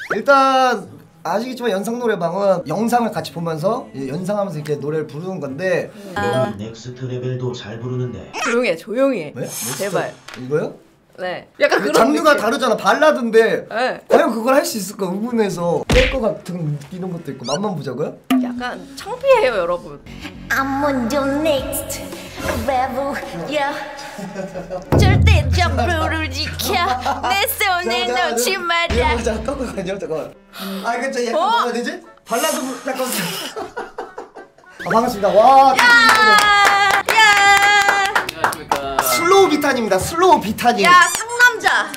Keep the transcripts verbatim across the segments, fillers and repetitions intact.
일단 아시겠지만 연상 노래방은 영상을 같이 보면서 연상하면서 이렇게 노래를 부르는 건데 아... 넥스트 레벨도 잘 부르는데 조용히 해 조용히 해. 왜? 제발. 이거요? 네. 약간 그런 장르가 느낌. 다르잖아. 발라드인데 네. 과연 그걸 할 수 있을까 의문해서 뺄 것 같은 이런 것도 있고 맛만 보자고요? 약간 창피해요 여러분. I'm on your next level, yeah. 절대적 룰을 지켜 내 손을 놓지 마라. 잠깐 잠깐만요 잠깐만. 아 이거 진짜 약간 어? 뭐가 되지? 발라드 부... 잠깐. 아, 반갑습니다. 와. 야! 야! 안녕하십니까. 슬로우 비타님입니다. 슬로우 비타님. 야 상남자.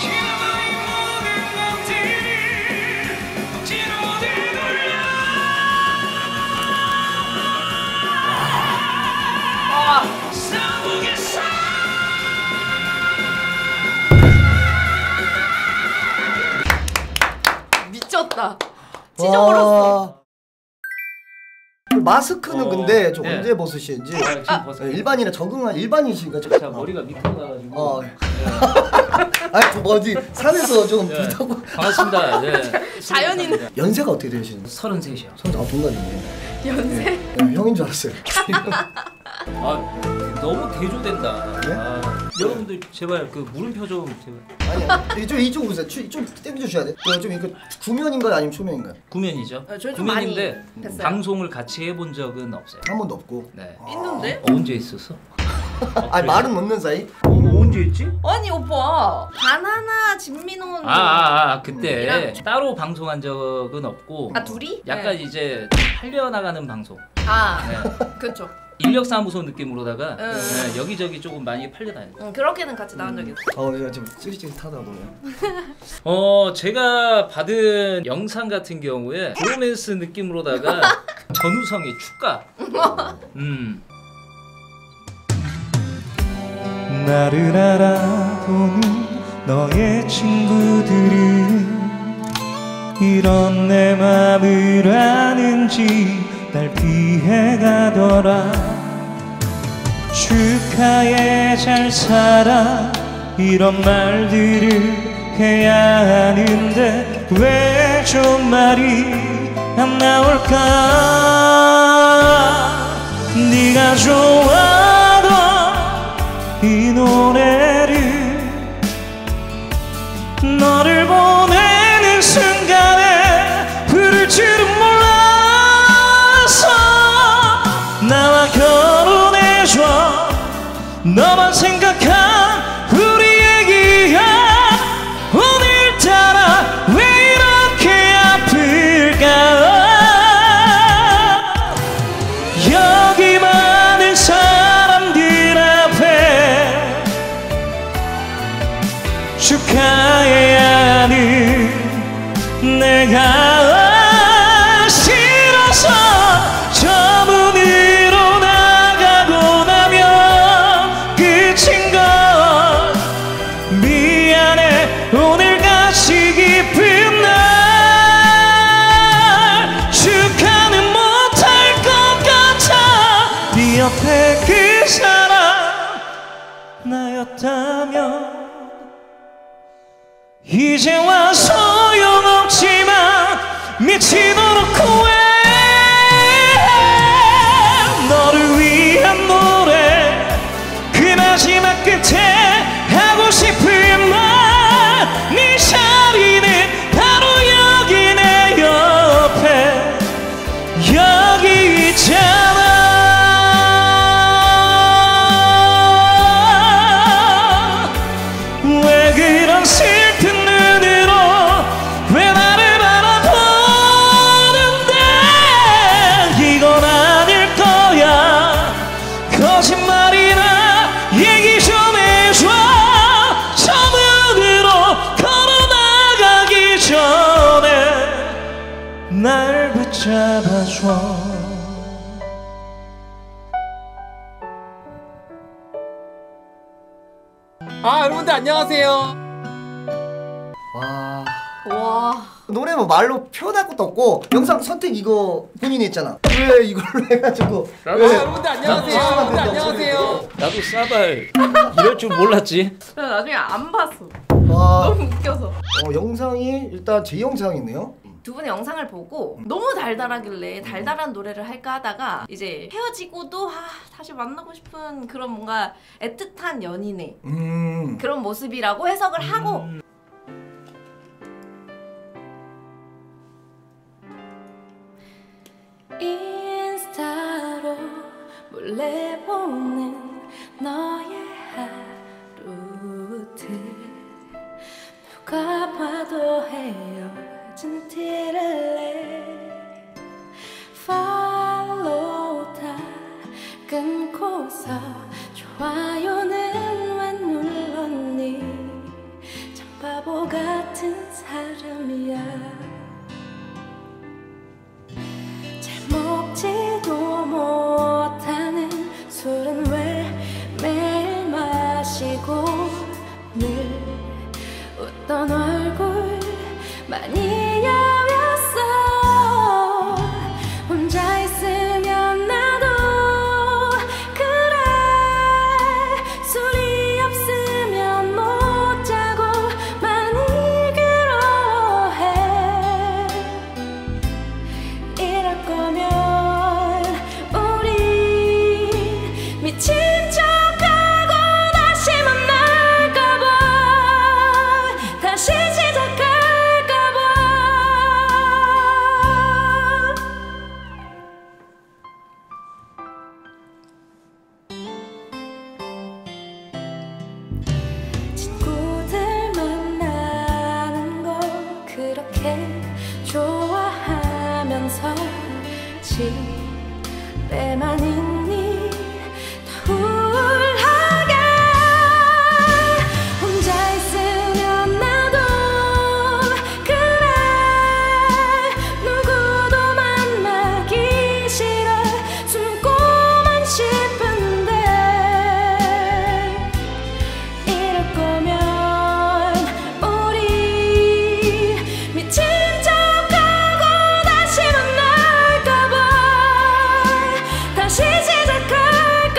미쳤다. 찢어버렸어. 그 마스크는 어, 근데 저 네. 언제 벗으시는지 아, 지금 벗어. 일반인에 적응한 일반인이시니까 저- 자, 머리가 밑으로 가가지고. 어. 네. 아니 그 뭐지 산에서 좀 네. 비타고 반갑습니다. 네. 자연인. 연세가 어떻게 되시는지? 서른셋이요. 선 아 동갑이네. 연세. 네, 네, 형인 줄 알았어요. 아, 너무 대조된다. 네? 아, 여러분들 제발 그 물음표 좀 제발. 아니야. 이쪽 이쪽 보세요. 추- 좀 땡겨주셔야 돼. 그 좀 이거 구면인가요 아니면 초면인가요? 구면이죠. 어, 저희 좀 구면인데 많이 뵀어요. 방송을 같이 해본 적은 없어요. 한 번도 없고. 네. 있는데? 어, 언제 있었어? 어, 아니 말은 없는 사이. 어, 언제 있지? 아니 오빠 바나나 진민호. 아, 아, 아 그때 이랑- 따로 방송한 적은 없고. 아 둘이? 약간 네. 이제 팔려나가는 방송. 아 네. 그렇죠. 인력사무소 느낌으로다가 응. 네, 여기저기 조금 많이 팔려다녀요. 응 그렇게는 같이 나온 적이 있어. 어 이거 좀 찌릿찌릿하다 보면. 어 제가 받은 영상 같은 경우에 로맨스 느낌으로다가 전우성의 축가. 음. 나를 알아보는 너의 친구들은 이런 내 맘을 아는지 날 피해가더라. 축하해 잘 살아 이런 말들을 해야 하는데 왜 좀 말이 안 나올까. 네가 좋아하던 이 노래를 너를 보내는 순간에 부를 줄은 몰라서 나와 결혼해줘. 너만 생각한 우리 얘기야 오늘따라 왜 이렇게 아플까. 여기 많은 사람들 앞에 축하해야 하는 내가 싫어서 저 문으로 나가고 나면 끝인 걸 미안해. 오늘같이 기쁜 날 축하는 못할 것 같아. 네 옆에 그 사람 나였다면 이제와 소용없지만 미치도록 후회해. 너를 위한 노래 그 마지막 끝에 하고 싶은 말. 네 자리는 바로 여기 내 옆에 여기 있잖아. 왜 그런 슬픈 눈으로 왜 나를 바라보는데. 이건 아닐 거야. 거짓말이나 얘기 좀 해줘. 저 문으로 걸어나가기 전에 날 붙잡아줘. 아 여러분들 안녕하세요. 와. 와. 노래 뭐 말로 표현할 것도 없고 영상 선택 이거 본인이 했잖아. 왜 이걸로 해가지고? 아 왜? 여러분들 안녕하세요. 여러분들 안녕하세요. 나도 싸발 이럴 줄 몰랐지. 나 나중에 안 봤어. 와. 너무 웃겨서. 어, 영상이 일단 제 영상이네요. 두 분의 영상을 보고 너무 달달하길래 달달한 노래를 할까 하다가 이제 헤어지고도 아, 다시 만나고 싶은 그런 뭔가 애틋한 연인의 음. 그런 모습이라고 해석을 하고 인스타로 몰래 보는 너의 하루들 누가 봐도 헤어진 티를 내 팔로우 다 끊고서 좋아요는 왜 눌렀니 참 바보 같은 사람이야 먹지도 못하는 술은 왜 매일 마시고 늘 웃던 얼굴 많이 야였어 혼자 있으면 나도 그래 술이 없으면 못 자고 많이 괴로워해 이럴 거면 미친 척하고 다시 만날까봐 다시 시작할까봐 친구들 만나는 거 그렇게 좋아하면서 집에만 있니 우울하게 혼자 있으면 나도 그래 누구도 만나기 싫어 숨고만 싶은데 이럴 거면 우리 미친 척하고 다시 만날까봐 다시 시작할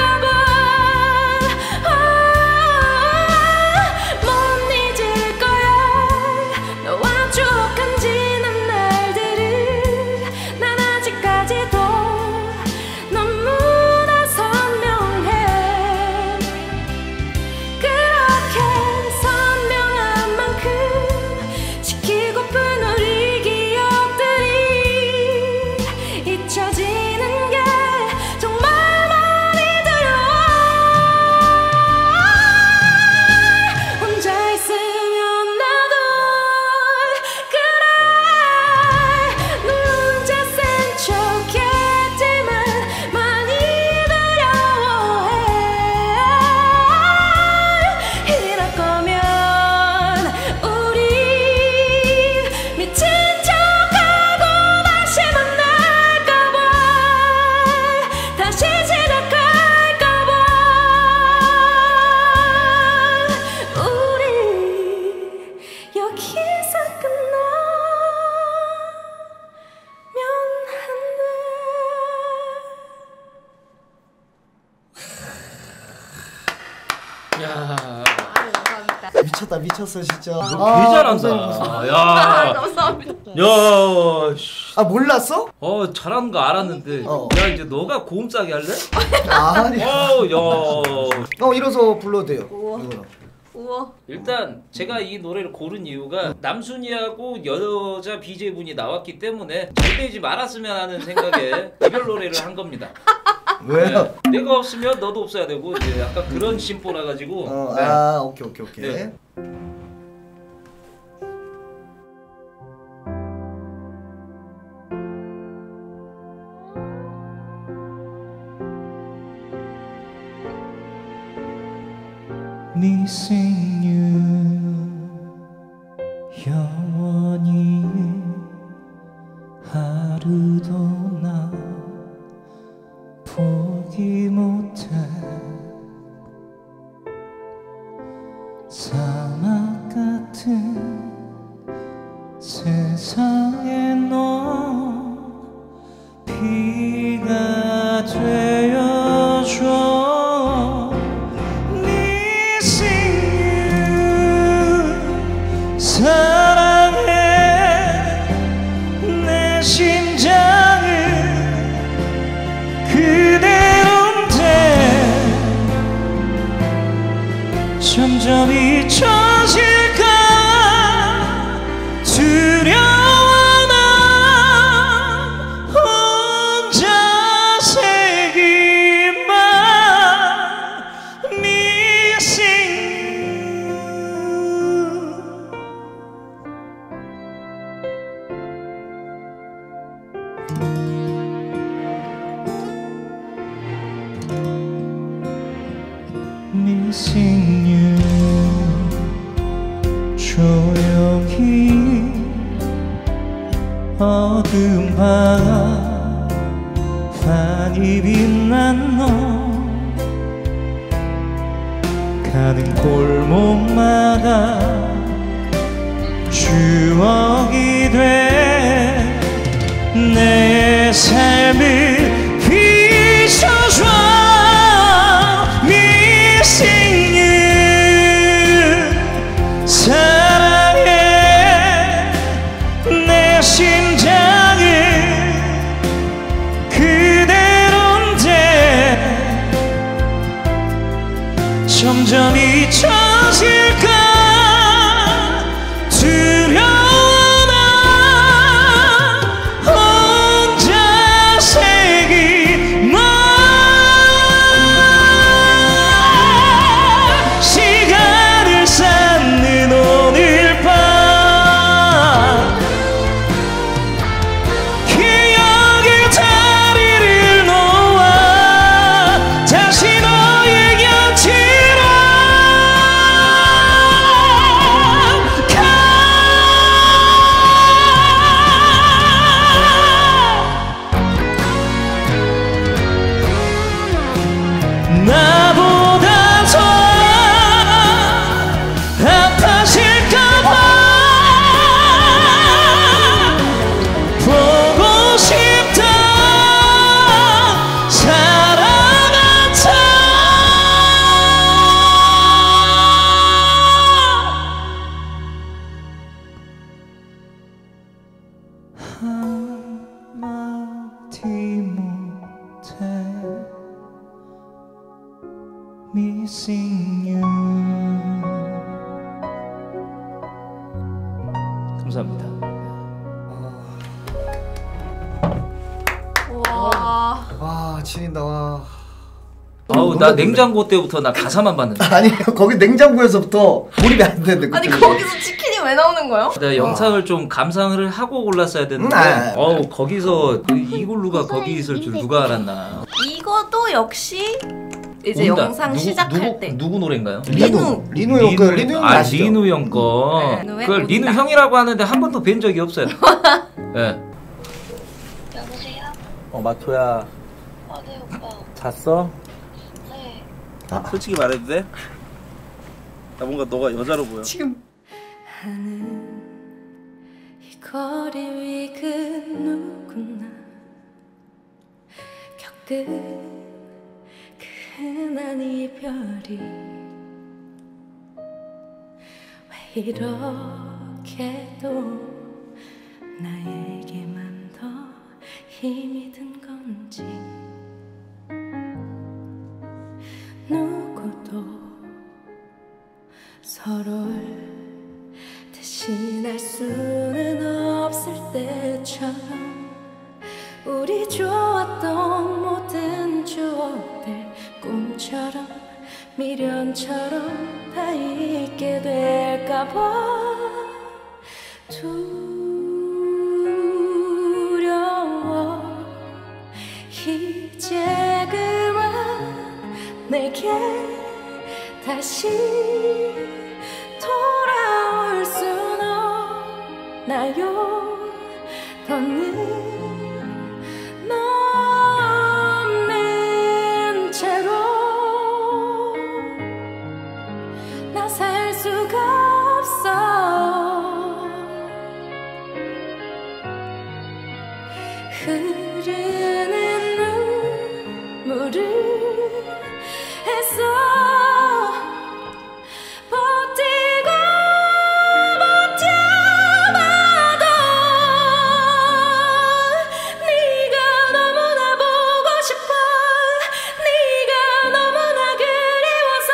야, 미쳤다 미쳤어 진짜. 너 아, 개 고생, 잘한다. 아, 야, 감사합니다. 야, 씨. 아 몰랐어? 어 잘하는 거 알았는데. 어. 야 이제 너가 고음 짜기 할래? 아니. 어, 야. 어 이래서 불러도 돼요. 우와. 이거는. 우와. 일단 제가 이 노래를 고른 이유가 남순이하고 여자 비제이분이 나왔기 때문에 잘 되지 말았으면 하는 생각에 이별 노래를 한 겁니다. 왜요? 네, 내가 없으면 너도 없어야 되고 이제 약간 그런 심보라 가지고. 어, 네. 아 오케이 오케이 오케이. 네. Missing you 영원히 하루도 나 포기 못해 사막 같은 세상에 너 비가 되어줘 Missing you 어두운 밤 환히 빛난 너 가는 골목마다 추억이 돼 내 삶을 비춰줘 Missing you 사랑해 내 심장을 그대로인데 점점 잊혀질까 두려워 나보다 더 아파질까봐 보고 싶다 사랑 같아 한마디 못해 Missing you. 감사합니다. 와. 와 지린다 와. 아우 나 냉장고 때부터 나 가사만 봤는데. 아니 거기 냉장고에서부터 몰입이 안 되는데. 아니 그때. 거기서 치킨이 왜 나오는 거예요? 내가 영상을 좀 감상을 하고 골랐어야 됐는데 음, 아. 어우 거기서 그 이글루가 거기 있을 줄 누가 알았나. 이것도 역시 이제 온다. 영상 누구, 시작할 누구, 때 누구 노래인가요? 리누 리누 형 거 리누 형 아 아시죠? 리누 형 거. 네, 리누의 그걸 리누 온다. 형이라고 하는데 한 번도 뵌 적이 없어요. 예. 여보세요? 어 마토야 아, 네, 오빠. 잤어? 네. 솔직히 말해도 돼? 나 뭔가 너가 여자로 보여. 지금 하는 이 거리 위 그 누구나 겪은 그 흔한 이별이 왜 이렇게도 나에게만 더 힘이 든 건지 누구도 서로를 대신할 수는 없을 때처럼 우리 좋았던 모든 추억들 꿈처럼 미련처럼 다 잊게 될까봐 두려워 이제 그만 내게 다시 돌아올 순 없나요 더는 없는 채로 나 살 수가 없어 흐르는 눈물을 해서 버티고 버텨봐도 네가 너무나 보고 싶어 네가 너무나 그리워서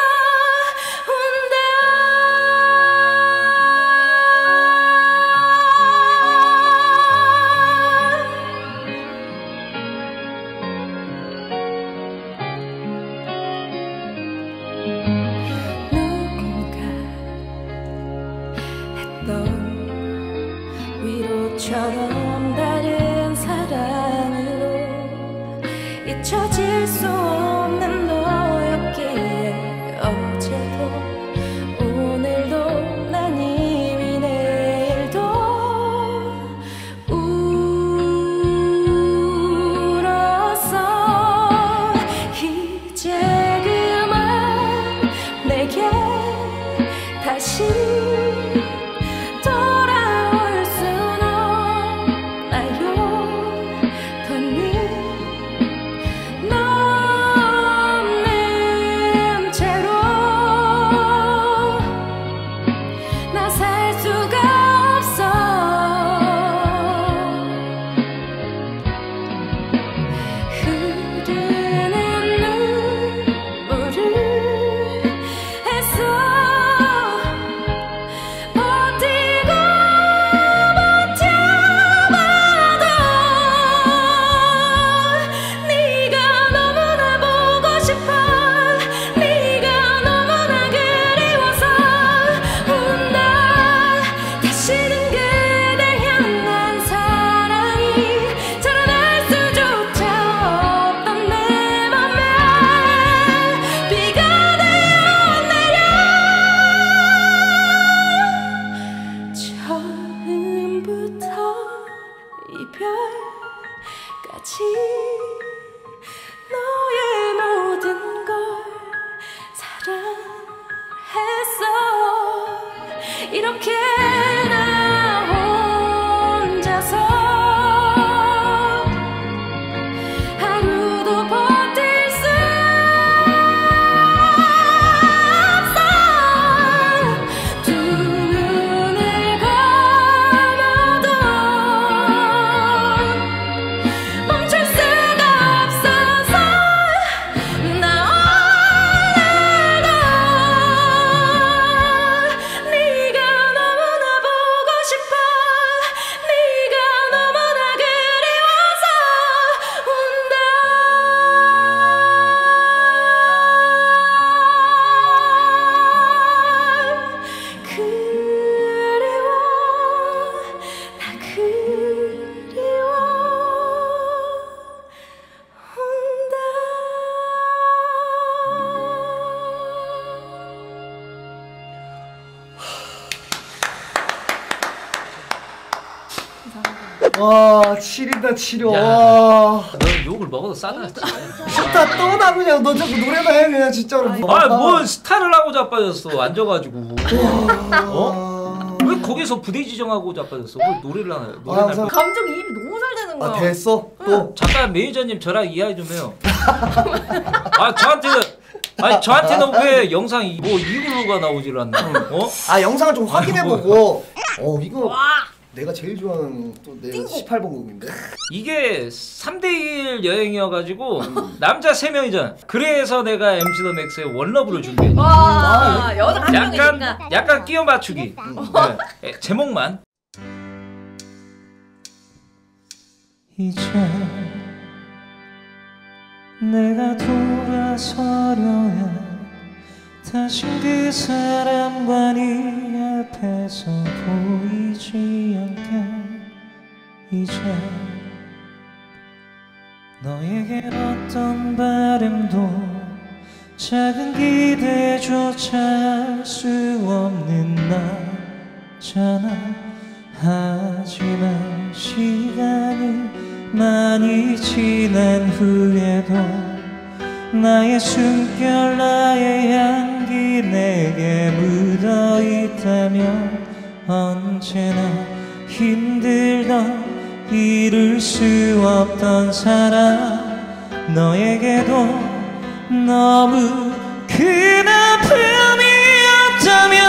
누군가 했던 위로처럼 다른 사랑으로 잊혀질 수 없는 너였기에 어제도 오늘도 난 이미 내일도 우 이별까지 너의 모든 걸 사랑했어. 이렇게 나 혼자서 하루도 버틸 수 없어. 두 눈을 감아도 멈출 수가 없어서 나 오늘도 네가 너무나 보고 싶어. 네가 너무나 그리워서 운다. 그리워 나 그리워 온다. 와 칠이다 칠이. 야. 와. 너 욕을 먹어도 싸놨지. 스타 떠나 그냥. 너 자꾸 노래나 해 그냥 진짜로. 아뭐 스타를 하고 자빠졌어 앉아가지고. 어? 어? 왜 거기서 부대 지정하고 자빠졌어? 왜 노래를 하나요? 노래를 아, 할 우선- 거- 감정 이입이 너무 잘 되는 거야. 아 됐어 또. 잠깐 매니저님 저랑 이야기 좀 해요. 아 저한테는 아니 저한테는 왜 영상이 뭐 이글루가 나오질 않나? 어? 아 영상을 좀 확인해보고. 어 이거 와. 내가 제일 좋아하는 또 내 십팔 번 곡인데. 이게 삼 대 일 여행이어가지고 남자 세 명이잖아. 그래서 내가 엠씨 더 맥스의 원러브를 준비했어. 와 여자 한 약간 명이니까. 약간 끼워 맞추기. 네, 에, 제목만. 이제 내가 돌아서려야 다신 그 사람과 네 앞에서 보이지 않게. 이제 너에게 어떤 바람도 작은 기대조차 할 수 없는 나잖아. 하지만 시간이 많이 지난 후에도 나의 숨결 나의 향기 내게 묻어있다면 언제나 힘들던 이룰 수 없던 사랑 너에게도 너무 큰 아픔이었다면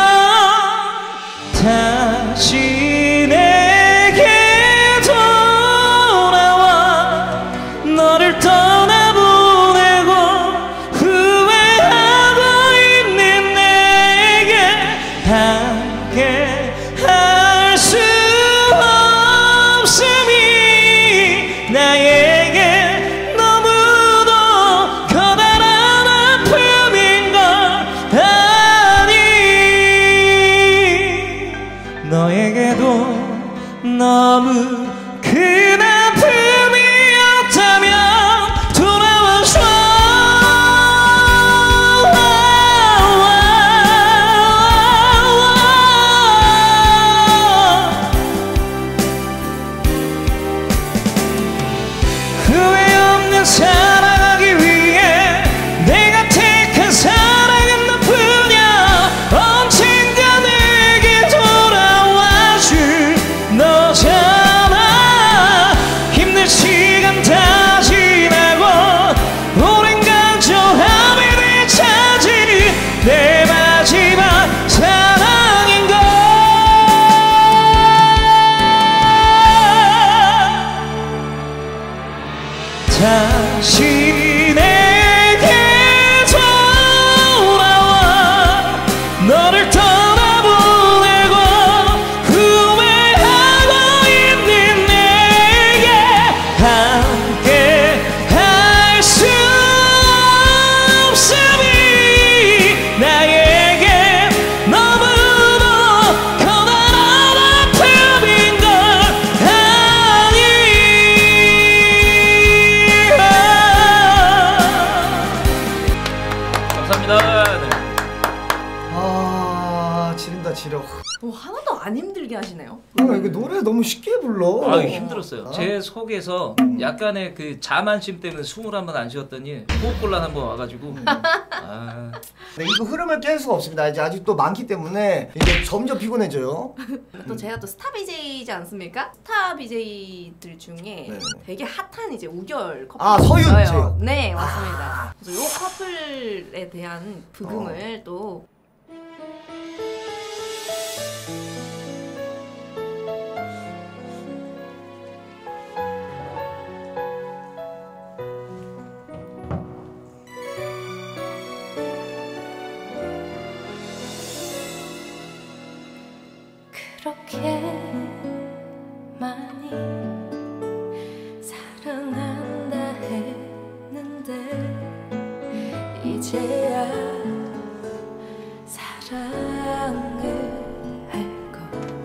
다시 내게 돌아와 너를 떠나보내고 후회하고 있는 내게 함께 할 수 없음이 나에게 너무도 커다란 아픔인 걸 아니. 너에게도 너무 큰 아픔이었다면 돌아와줘. 후회 없는 사랑하기 위해 내가 택한 사랑은 너뿐이야. 언젠가 내게 돌아와줄 너잖아. 힘든 시간 다 지나고 오랜 간절함에 되찾은 내 마지막 사랑인 걸. 다시 내게 돌아와 너를 떠나보내고 후회하고 있는 내게 함께 할 수 없음이 나에게 너무도 커다란 아픔인 걸 아니. 너무 쉽게 불러. 아 힘들었어요. 어? 제 속에서 약간의 그 자만심 때문에 숨을 한번 안 쉬었더니 호흡곤란 한번 와가지고 아 네, 이거 흐름을 깰 수가 없습니다. 이제 아직 또 많기 때문에 이제 점점 피곤해져요. 또 제가 또 스타 비제이지 않습니까? 스타 비제이들 중에 네. 되게 핫한 이제 우결 커플 아, 서윤 있어요. 씨요? 네 맞습니다. 그래서 이 커플에 대한 부금을 또 그렇게 많이 사랑한다 했는데 이제야 사랑을 할 것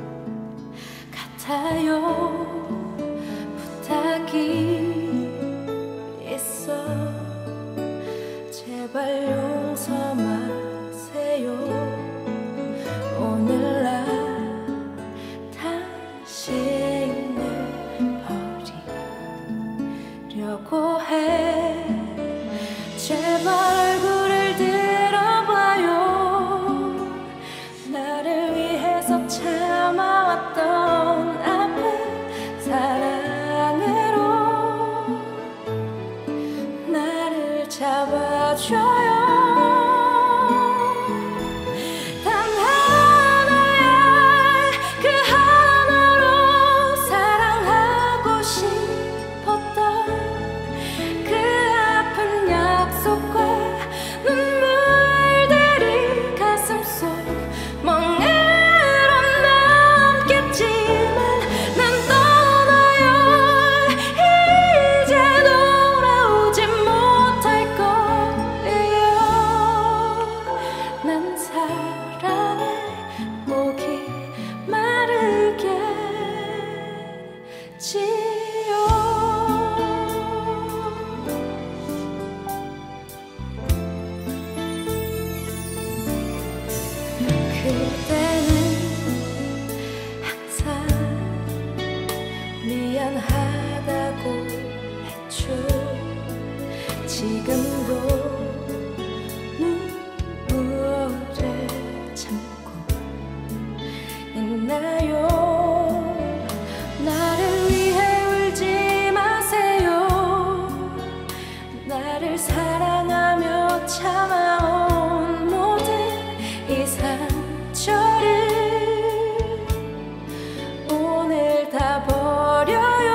같아요. 부탁이 있어 제발 용서 마세요. 오늘날 당신을 버리려고 해. 제발 얼굴을 들어봐요. 나를 위해서 참아왔던 아픈 사랑으로 나를 잡아줘요. 지금도 눈물을 참고 있나요? 나를 위해 울지 마세요. 나를 사랑하며 참아온 모든 이 상처를 오늘 다 버려요.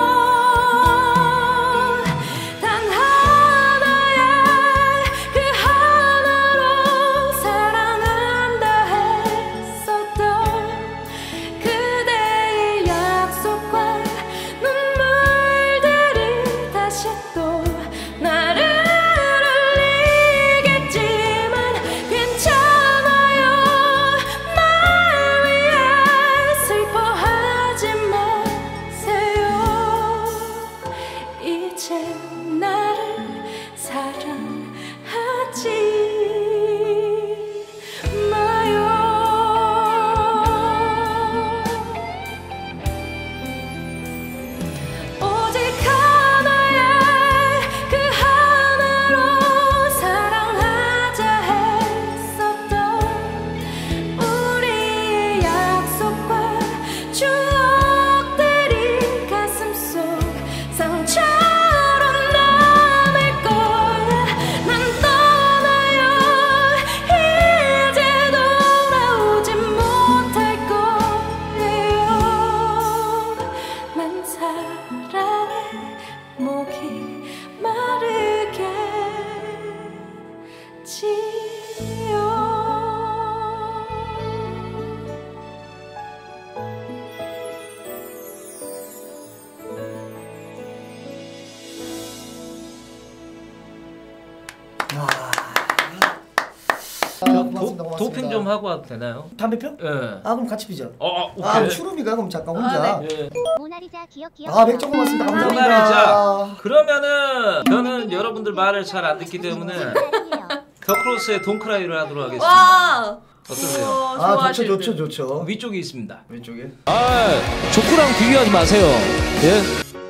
아, 저 고맙습니다, 도, 고맙습니다. 도핑 좀 하고 와도 되나요? 담배 펴? 예. 아 그럼 같이 피죠. 어, 어, 아 오케이. 추루미가 그럼 잠깐 혼자. 아, 예. 모나리자 기억 기억. 아 맥주 고맙습니다. 감사합니다. 모나리자. 그러면은 저는 여러분들 말을 잘 안 듣기 때문에 더크로스의 돈크라이를 하도록 하겠습니다. 와 어떠세요? 어, 아 좋아하실 좋죠 듯. 좋죠 좋죠. 위쪽에 있습니다. 왼쪽에. 아, 조크랑 비교하지 마세요. 예?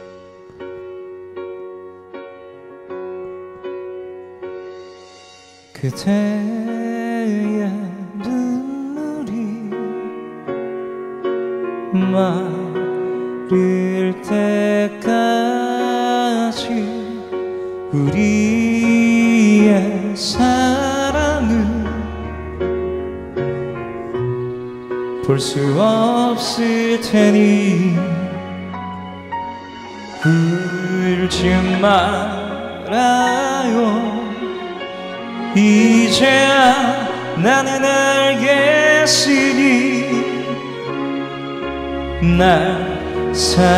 그대의 눈물이 마를 때까지 우리의 사랑은 볼 수 없을 테니 울지 말아요. 이제야 나는 알겠으니 날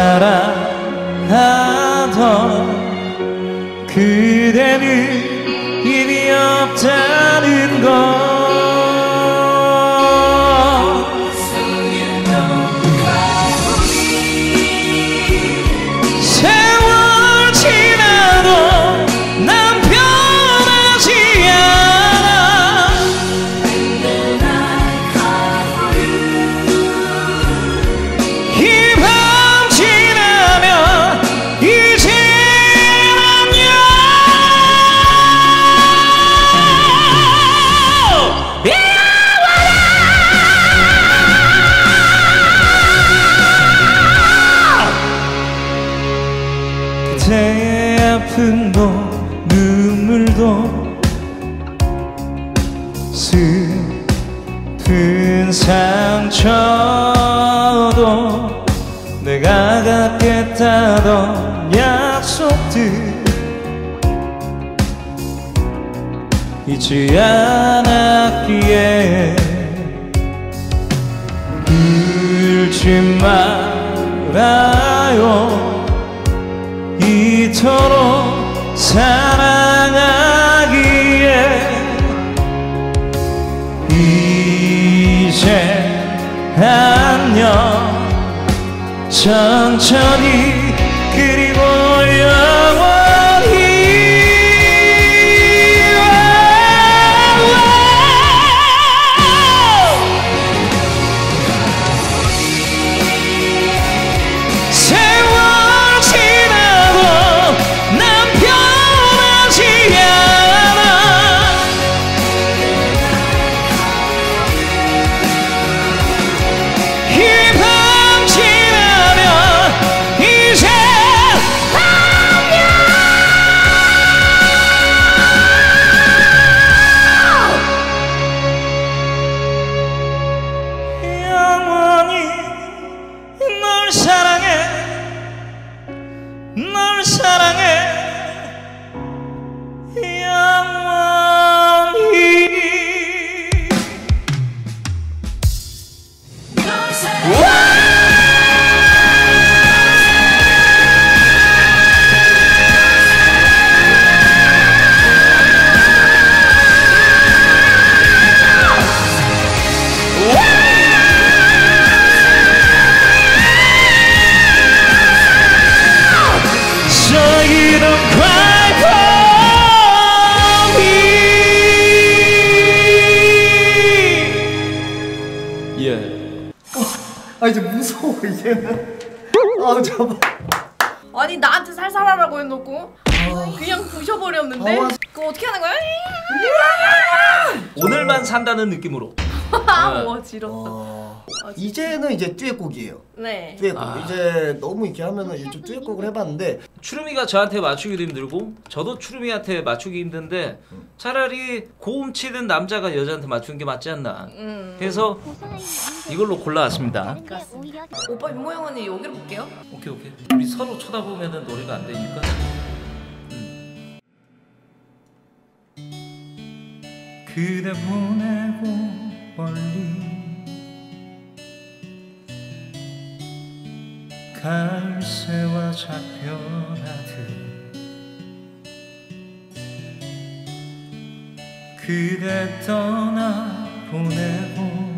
사랑하던 그대는 이미 없다는 걸. 세월 지나도 난 변하지 않아. 이 밤 지나면 이제 안녕. 그대의 아픔도 눈물도 슬픈 상처도 내가 갖겠다던 약속들 잊지 않았기에 울지 말아요. 이토록 사랑하기에 이제 안녕. 천천히 그리고 영원히. 세월 지나도 난 변하지 않아. 이 밤 지나면 이제 안녕. 영원히 널 사랑해. 널 사랑해. 영원히. So you don't cry for me. 예. 아 이제 무서워 이제는. 아 잠깐. 아니 나한테 살살하라고 해놓고 그냥 부셔버렸는데 아. 그거 어떻게 하는 거야? 오늘만 산다는 느낌으로. 와 지렸다. 어... 이제는 이제 듀엣곡이에요. 네. 듀엣곡. 아. 이제 너무 이렇게 하면은 이제 좀 듀엣곡을 해봤는데 추루미가 저한테 맞추기도 힘들고 저도 추루미한테 맞추기 힘든데 차라리 고음 치는 남자가 여자한테 맞추는 게 맞지 않나. 음. 그래서 이걸로 골라왔습니다. 오빠 윤모형 언니 여기로 볼게요. 오케이 오케이. 우리 서로 쳐다보면은 노래가 안 되니까. 음. 그대 보내고 멀리 가을새와 작별하듯 그대 떠나 보내고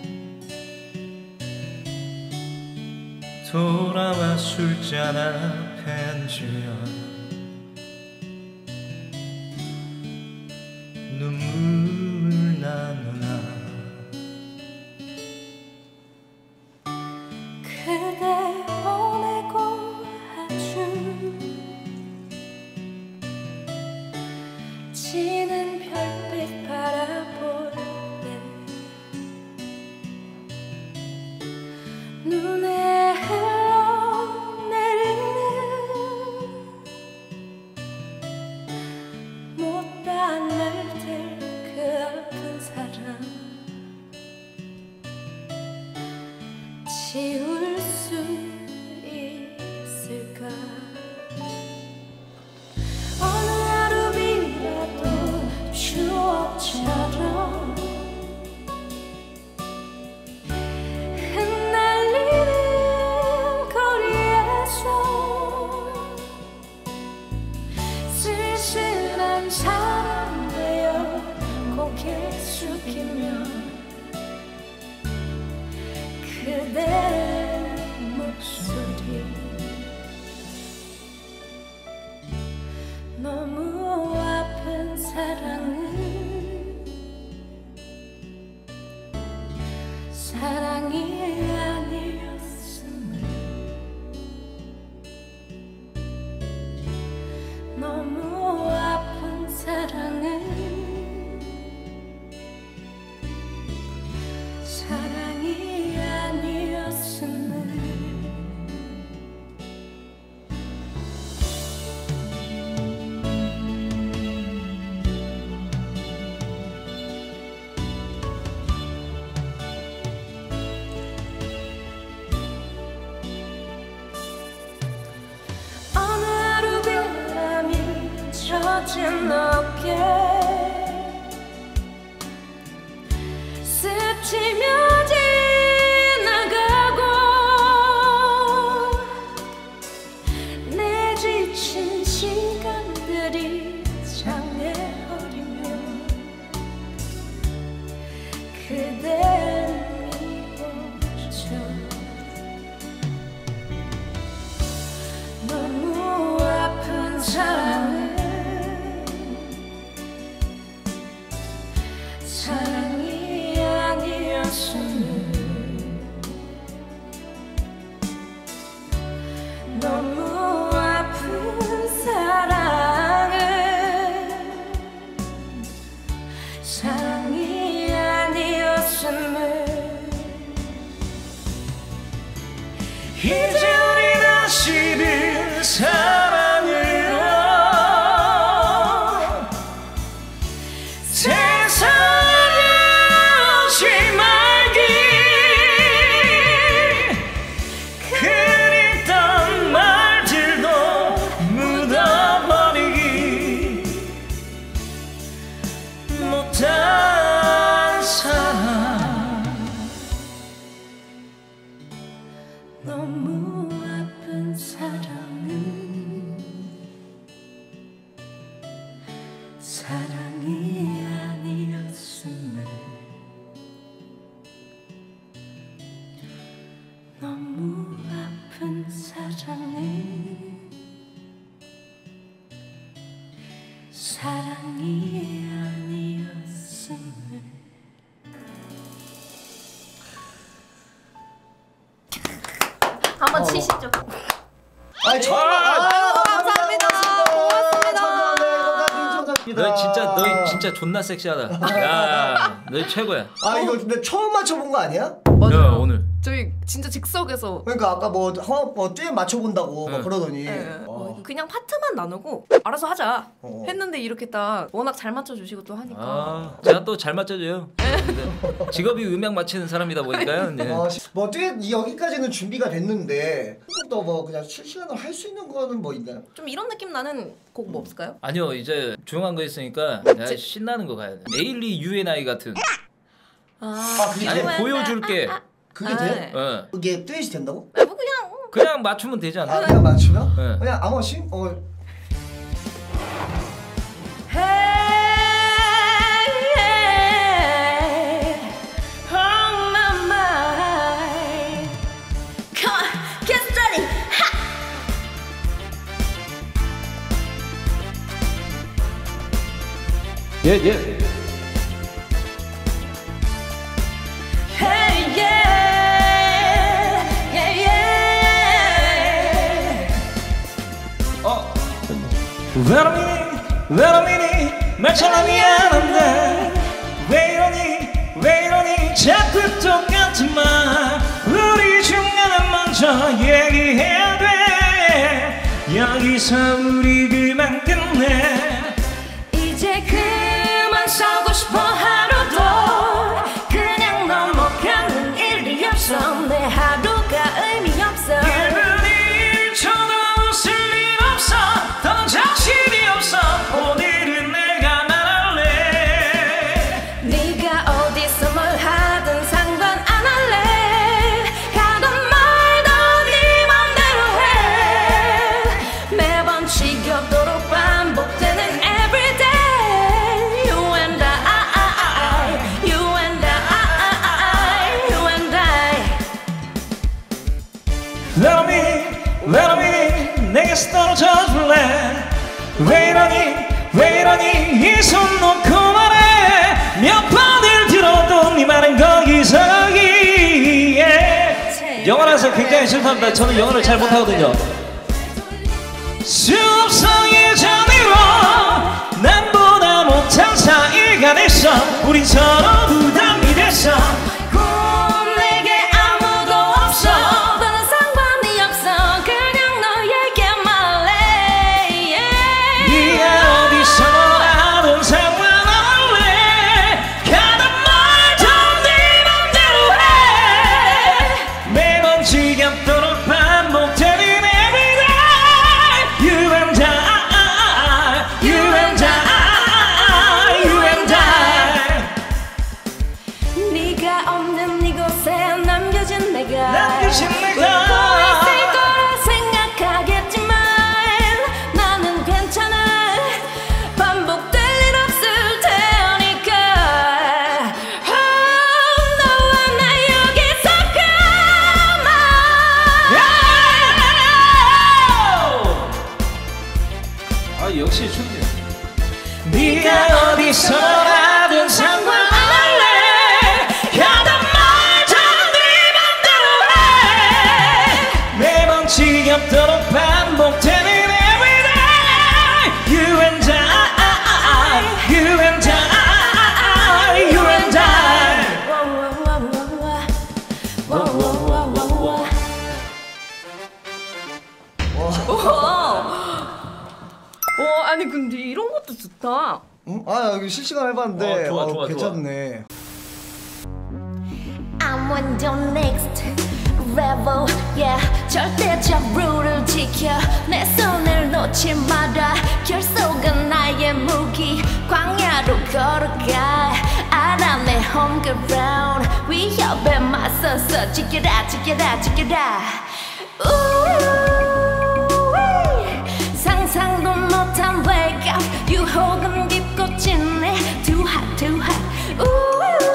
돌아와 술잔 앞에 앉으면 눈물 나누나 있을까 어느 하루 비라도 추억처럼 흩날리는 거리에서 쓸쓸한 사람 되어 고개 숙이며 그대 목소리 너무 아픈 사랑은 사랑이 아니었음을 너무 아픈 사랑은 사랑이 아니었음을 어느 하루 바람이 젖은 어깨 스치며 지나가고 내 지친 시간들이 장애 어리며 그댈 미워져 너무 아픈 사랑은 사랑이 아니었음을 너무 아픈 사랑은 사랑이 아니었음을 이제 우리 다시는 사랑으로 세상에 오지 말기 그립던 말들도 묻어버리기 못한 사랑 너무 아픈 사랑은 사랑이 아니었음을 너무 아픈 사랑은 사랑이 아니었음을 한번 치시죠. 아니 정말 아, 감사합니다. 고맙습니다. 너 진짜 너 진짜 존나 섹시하다. 야, 너 최고야. 아 이거 근데 처음 맞춰본 거 아니야? 맞아요. 야, 오늘 저희 진짜 즉석에서 그러니까 아까 뭐 어, 뭐 듀엣 맞춰본다고 막 응. 그러더니 네, 어. 그냥 파트만 나누고 알아서 하자 어. 했는데 이렇게 딱 워낙 잘 맞춰주시고 또 하니까 아, 제가 또 잘 맞춰줘요. 근데 직업이 음악 맞히는 사람이다 보니까요. 네. 어, 시- 뭐 듀엣 이- 여기까지는 준비가 됐는데 또 뭐 그냥 실시간으로 할 수 있는 거는 뭐 있나요? 좀 이런 느낌 나는 곡 뭐 없을까요? 아니요, 이제 조용한 거 있으니까 내가 제- 신나는 거 가야 돼. 에일리 유엔아이 같은. 아, 그게 아니 돼? 보여줄게. 그게 아, 돼? 네. 어. 그게 듀엣이 된다고? 아, 뭐 그냥 어. 그냥 맞추면 되지 않나? 아 그냥 맞추면? 네. 그냥 아무 신 어. Hey, on my mind. Come on, get ready. 예 예. Hey, yeah, yeah, yeah. 어. 외로미니 외로미니 말처럼 미안한데 왜 이러니 왜 이러니 자꾸 똑같은 말 우리 중간에 먼저 얘기해야 돼 여기서 우리 그만 끝내 이제 그만 싸우고 싶어 하루도 그냥 넘어가는 일이 없어 내 하루가 의미 없어 일분이 쳐도 위에서 떨어져줄래 왜 이러니 왜 이러니 이 손 놓고 말해 몇 번을 들어도 네 말은 거기서기에 영어라서 굉장히 죄송합니다. 저는 영어를 잘 못하거든요. 수업성의 전으로 남보다 못한 사이가 됐어 우린 서로 부담이 됐어 내게 아무도 없어 너는 상관이 없어 그냥 너에게 말해 yeah. 네가 어디서 하든 상관없네 가던 말도 네 맘대로 해 매번 지겹도록 반복되는 everyday you and I you and I you and I 네가 없는 이곳에 남겨진 내가 남겨진 내가 웃고 있을 거라 생각하겠지만 나는 괜찮아 반복될 일 없을 테니까 oh, 너와 나 여기서 그만 아 역시 춤이 네가 어디서 하든 상관없네 가던 말도 네 맘대로 해 매번 지겹도록 반복되는 everyday you and I you and I you and I 어 아니 근데 이런 것도 좋다. 응? 아 여기 실시간 해봤는데 어, 좋아, 어, 좋아, 괜찮네. I'm on the next level, yeah. 절대적 룰을 지켜 내 손을 놓지 마라. 결속은 나의 무기. 광야로 걸어가. 알아 내 home ground. 위협에 맞서서 지켜라, 지켜라, 지켜라. 우우이. 상상도 못한 wake up. 유혹은 깊고 진해. Too hot, too hot. 우우이.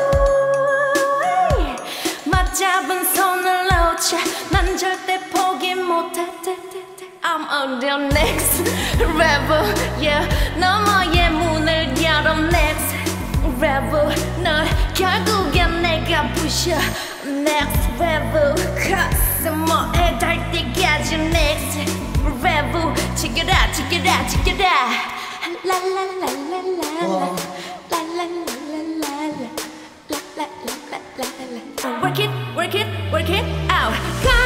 맞잡은 손을 놓쳐 난 절대 포기 못해. I'm on the next level, yeah. 너머의 문을 열어 next level. 널 결국엔 내가 부셔 next level. 가슴에 닿을 때까지 next level. 지켜라, 지켜라, 지켜라. 라라라라라라 라라라라라라. Work it, work it, work it out.